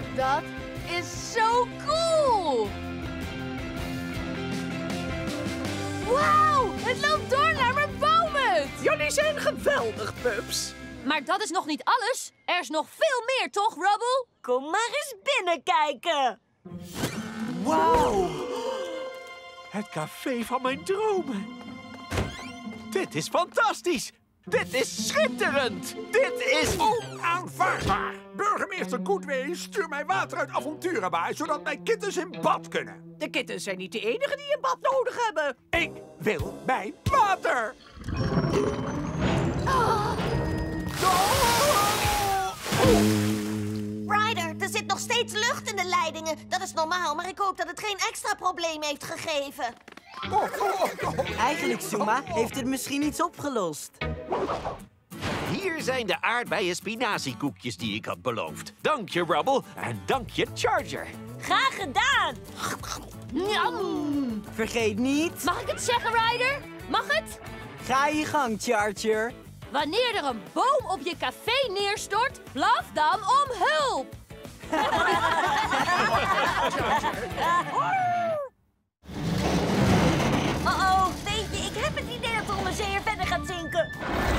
Pups. Maar dat is nog niet alles. Er is nog veel meer, toch, Rubble? Kom maar eens binnenkijken. Wauw. Het café van mijn dromen. Dit is fantastisch. Dit is schitterend. Dit is... Onaanvaardbaar. Burgemeester Goodway, stuur mij water uit Avonturenbaai, zodat mijn kittens in bad kunnen. De kittens zijn niet de enigen die een bad nodig hebben. Ik wil mijn water. Ryder, er zit nog steeds lucht in de leidingen. Dat is normaal, maar ik hoop dat het geen extra probleem heeft gegeven. Eigenlijk, Zuma, heeft het misschien iets opgelost. Hier zijn de aardbeien spinaziekoekjes die ik had beloofd. Dank je, Rubble. En dank je, Charger. Graag gedaan. Njam. Vergeet niet... Mag ik het zeggen, Ryder? Mag het? Ga je gang, Charger. Wanneer er een boom op je café neerstort, blaf dan om hulp. Oh, weet je, ik heb het idee dat de onderzeeër verder gaat zinken.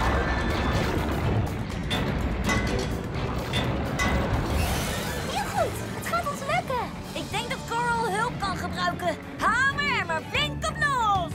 Heel goed, het gaat ons lukken. Ik denk dat Coral hulp kan gebruiken. Hamer er maar flink op los.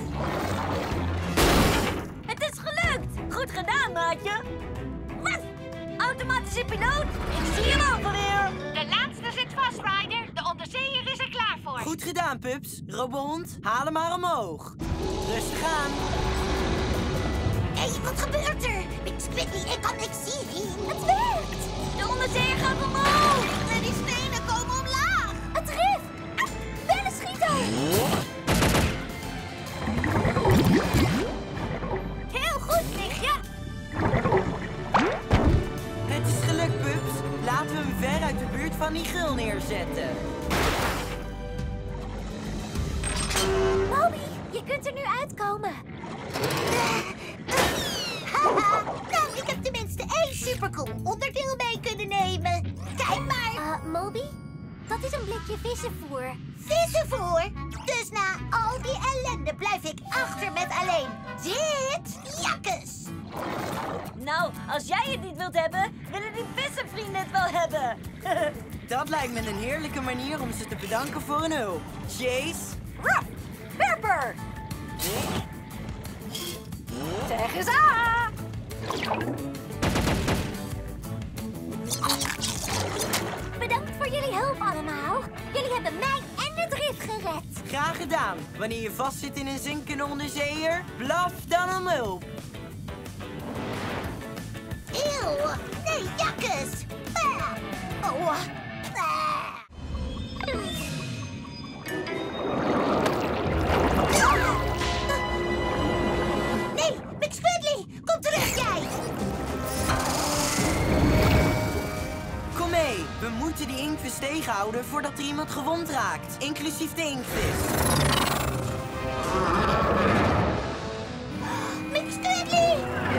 Het is gelukt. Goed gedaan, maatje. Wat? Automatische piloot? Ik zie hem alweer. De laatste zit vast, Ryder. De onderzeeër is er klaar voor. Goed gedaan, Pups. Robehond, haal hem maar omhoog. Rustig aan. Hé, wat gebeurt er? Big Squidly, ik kan niks zien. Het werkt. De onderzeeër gaat omhoog. En die stenen komen omlaag. Het rif. Bellenschieter. Heel goed, Lichtje. Het is gelukt, Pups. Laten we hem ver uit de buurt van die gul neerzetten. Moby, je kunt er nu uitkomen. Haha, nou, ik heb tenminste één supercool onderdeel mee kunnen nemen. Kijk maar. Moby, dat is een blikje vissenvoer. Vissenvoer? Dus na al die ellende blijf ik achter met alleen dit jakkes. Nou, als jij het niet wilt hebben, willen die vissenvrienden het wel hebben. Dat lijkt me een heerlijke manier om ze te bedanken voor hun hulp. Chase. Ruff! Pepper! Zeg eens aan! Bedankt voor jullie hulp allemaal. Jullie hebben mij en het rif gered. Graag gedaan. Wanneer je vastzit in een zinkende onderzeeër, blaf dan om hulp. Eeuw, nee, jakkes. Oh. Nee, Big Squidly, kom terug jij. Kom mee, we moeten die inktvis tegenhouden voordat er iemand gewond raakt. Inclusief de inktvis. Big Squidly!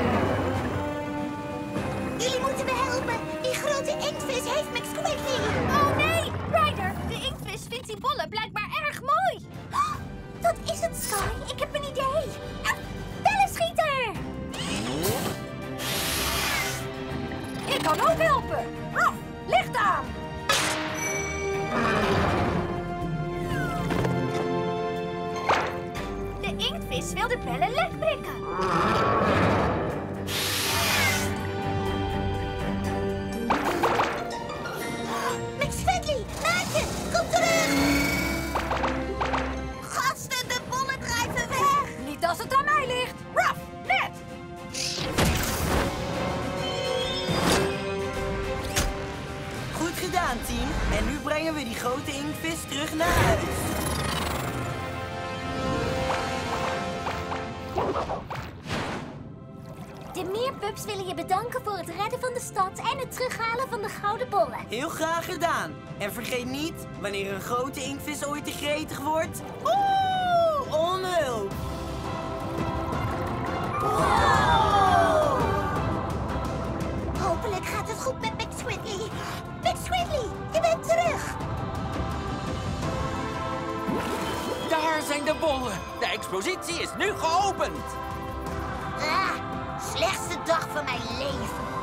Jullie moeten me helpen. Die grote inktvis heeft Big Squidly. Oh nee, Ryder, de inktvis vindt die bollen blijkbaar erg mooi. Dat is het, Sky. Ik heb een idee. Bellenschieter! Ik kan ook helpen. Ruff, licht aan! De inktvis wil de bellen lek prikken. Big Squidly, maatje, kom terug! Gasten, de bollen drijven weg! Niet als het aan mij ligt. Ruff, net! Goed gedaan, team. En nu brengen we die grote inktvis terug naar huis. De meerpups willen je bedanken voor het redden van de stad en het terughalen van de gouden bollen. Heel graag gedaan. En vergeet niet, wanneer een grote inktvis ooit te gretig wordt... om hulp. Wow! Hopelijk gaat het goed met Big Squidly. Big Squidly, je bent terug. Daar zijn de bollen. De expositie is nu geopend. Ah, slechtste dag van mijn leven.